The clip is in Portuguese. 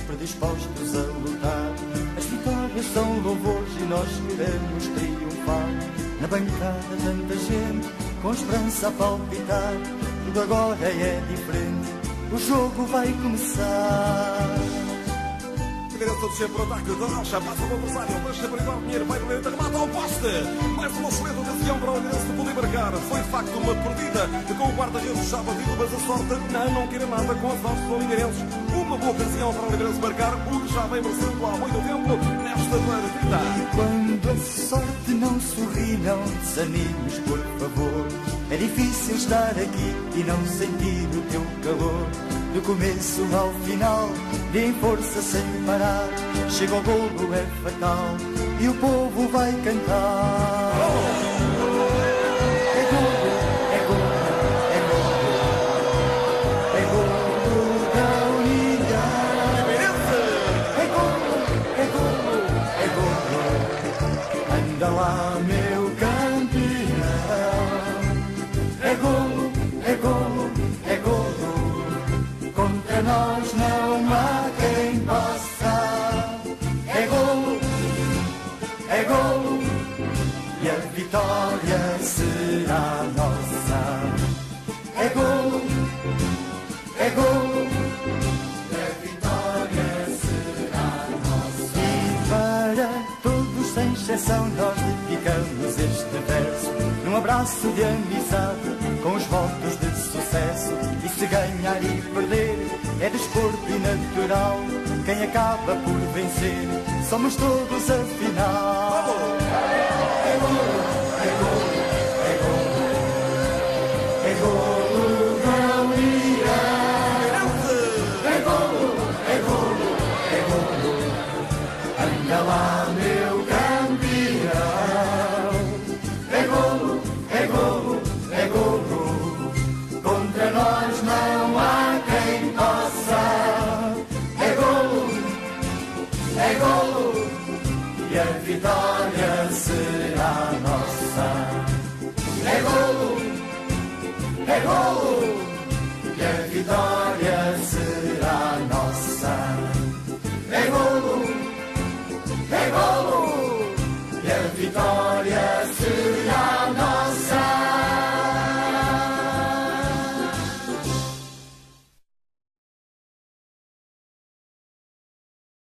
sempre dispostos a lutar. As vitórias são louvores e nós queremos triunfar. Na bancada tanta gente, com esperança a palpitar. Tudo agora é diferente, o jogo vai começar. Direção de sempre, ataque de Rocha, passa o adversário, deixa brincar o dinheiro, vai direita, remata ao poste. Mais uma excelente ocasião para o Olhanense de poder marcar. Foi de facto uma perdida, com o guarda-redes já batido, mas a sorte não queira nada com as avanços do Olhanenses. Uma boa ocasião para o Olhanense marcar, o que já vem merecendo há muito tempo nesta partida. E quando a sorte não sorri, não desanimes, por favor. É difícil estar aqui e não sentir o teu calor. Do começo ao final, dê força sem parar. Chega ao golo, é fatal, e o povo vai cantar. É golo, é golo, é golo, é golo da União. É golo, é golo, é golo, anda lá meu campeão. É golo, é golo, é golo, contra nós não há quem possa. É golo, é golo, e a vitória será nossa. É golo, é golo, e a vitória será nossa. E para todos sem exceção nós dedicamos este verso, num abraço de amizade, com os votos de sucesso. E se ganhar e perder é desporto e natural, quem acaba por vencer somos todos afinal. É golo, é golo, é golo, é golo da União. É golo, é golo, é golo, anda lá meu campeão. É golo, é golo, é golo, contra nós não há quem possa. É golo, é golo, e a vitória será nossa. É golo, e a vitória